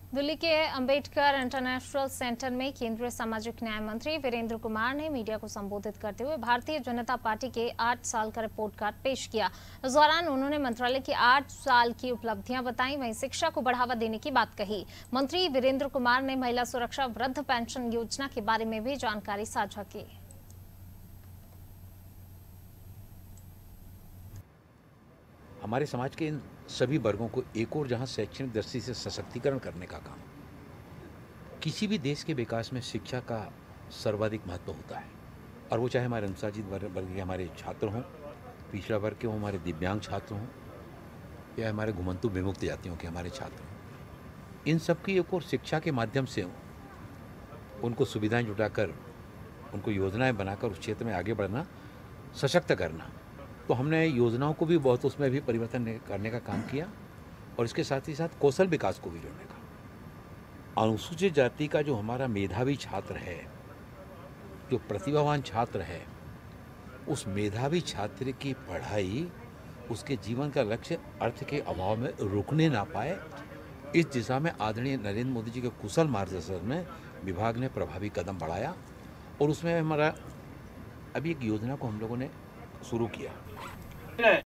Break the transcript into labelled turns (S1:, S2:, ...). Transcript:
S1: दिल्ली के Ambedkar international centre में केंद्रीय सामाजिक न्याय मंत्री वीरेंद्र कुमार ने मीडिया को संबोधित करते हुए भारतीय जनता पार्टी के 8 साल का रिपोर्ट कार्ड पेश किया। इस दौरान उन्होंने मंत्रालय की 8 साल की उपलब्धियां बताई, वहीं शिक्षा को बढ़ावा देने की बात कही। मंत्री वीरेंद्र कुमार ने महिला सुरक्षा वृद्ध पेंशन योजना के बारे में भी जानकारी साझा की।
S2: हमारे समाज के इन सभी वर्गों को एक और जहां शैक्षणिक दृष्टि से सशक्तिकरण करने का काम, किसी भी देश के विकास में शिक्षा का सर्वाधिक महत्व होता है, और वो चाहे हमारे अनुसूचित वर्ग के हमारे छात्र हों, पिछड़ा वर्ग के हों, हमारे दिव्यांग छात्र हों, या हमारे घुमंतु विमुक्त जातियों के हमारे छात्र हों, इन सब की एक और शिक्षा के माध्यम से उनको सुविधाएं जुटाकर, उनको योजनाएं बनाकर उस क्षेत्र में आगे बढ़ना, सशक्त करना। तो हमने योजनाओं को भी बहुत उसमें भी परिवर्तन करने का काम किया, और इसके साथ ही साथ कौशल विकास को भी जोड़ने का। अनुसूचित जाति का जो हमारा मेधावी छात्र है, जो प्रतिभावान छात्र है, उस मेधावी छात्र की पढ़ाई उसके जीवन का लक्ष्य अर्थ के अभाव में रुकने ना पाए, इस दिशा में आदरणीय नरेंद्र मोदी जी के कुशल मार्गदर्शन में विभाग ने प्रभावी कदम बढ़ाया, और उसमें हमारा अभी एक योजना को हम लोगों ने शुरू किया।